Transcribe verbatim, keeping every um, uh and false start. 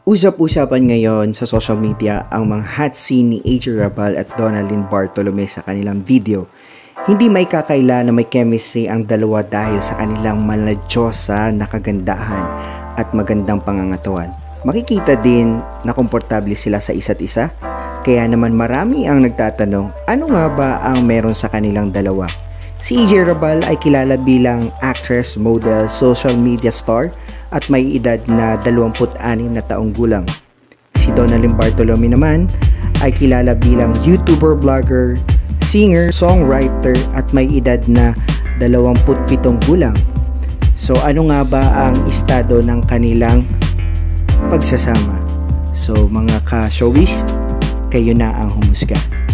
Usap-usapan ngayon sa social media ang mga hot scene ni A J Rabal at Donalyn Bartolome sa kanilang video. Hindi may kakaila na may chemistry ang dalawa dahil sa kanilang maladyosa na kagandahan at magandang pangangatawan. Makikita din na komportable sila sa isa't isa. Kaya naman marami ang nagtatanong, ano nga ba ang meron sa kanilang dalawa? Si A J Rabal ay kilala bilang actress, model, social media star at may edad na dalawampu't anim na taong gulang. Si Donalyn Bartolome naman ay kilala bilang YouTuber, vlogger, singer, songwriter at may edad na dalawampu't pitong gulang. So ano nga ba ang estado ng kanilang pagsasama? So mga ka-showbiz, kayo na ang humusga.